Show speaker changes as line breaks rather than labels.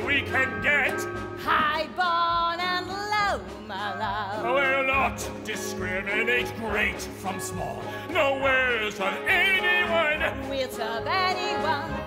we can get
high-born and low, my love.
We'll not discriminate great from small. No, we'll serve anyone.
We'll serve anyone.